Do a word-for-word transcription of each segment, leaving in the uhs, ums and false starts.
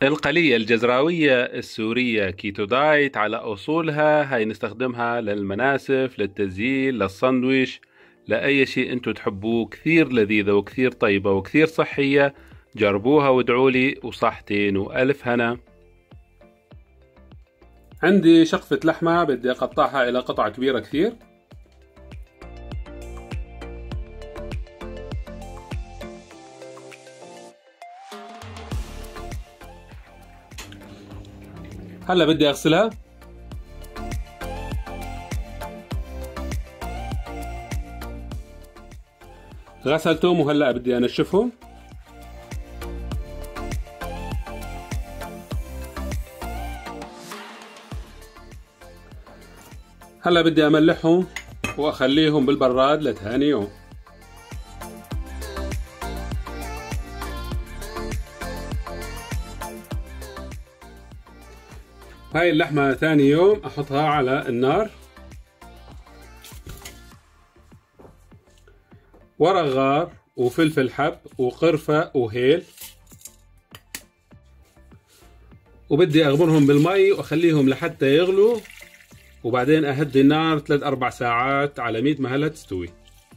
القلية الجزراوية السورية كيتو دايت على أصولها، هاي نستخدمها للمناسف، للتزيين، للساندويش، لأي شيء انتو تحبوه. كثير لذيذة وكثير طيبة وكثير صحية. جربوها وادعولي، وصحتين وألف هنا. عندي شقفة لحمة بدي أقطعها إلى قطع كبيرة كثير. هلا بدي أغسلها. غسلتهم وهلا بدي أنشفهم. هلا بدي أملحهم وأخليهم بالبراد لثاني يوم. هاي اللحمة ثاني يوم أحطها على النار. ورق غار وفلفل حب وقرفة وهيل، وبدي أغمرهم بالمي وأخليهم لحتى يغلوا، وبعدين أهدي النار ثلاث أربع ساعات على مية مهلة تستوي.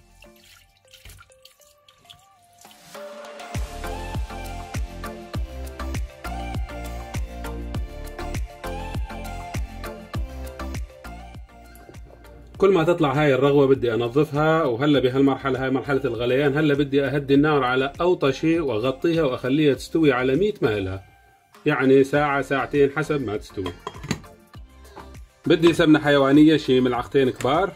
كل ما تطلع هاي الرغوة بدي أنظفها، وهلا بهالمرحلة هاي مرحلة الغليان. هلا بدي أهدي النار على أوطى شيء وأغطيها وأخليها تستوي على مية مهلة، يعني ساعة ساعتين حسب ما تستوي. بدي سمنة حيوانية شي ملعقتين كبار.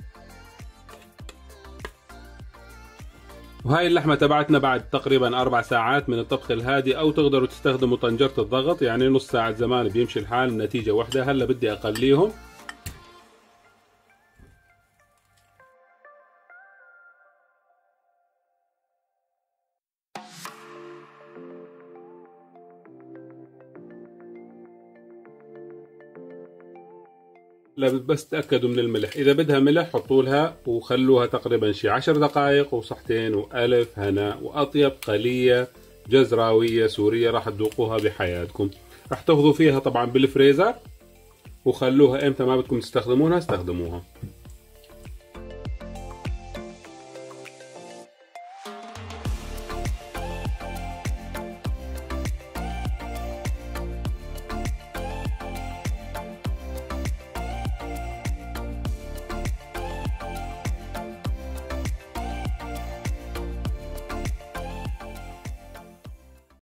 وهاي اللحمة تبعتنا بعد تقريبا أربع ساعات من الطبخ الهادي، أو تقدروا تستخدموا طنجرة الضغط، يعني نص ساعة زمان بيمشي الحال، النتيجة واحدة. هلا بدي أقليهم. لا بس تأكدوا من الملح، إذا بدها ملح حطوا لها وخلوها تقريبا شي عشر دقائق، وصحتين وألف هنا. وأطيب قلية جزراوية سورية راح تذوقوها بحياتكم. راح تاخذوا فيها طبعا بالفريزر، وخلوها إمتى ما بدكم تستخدمونها استخدموها.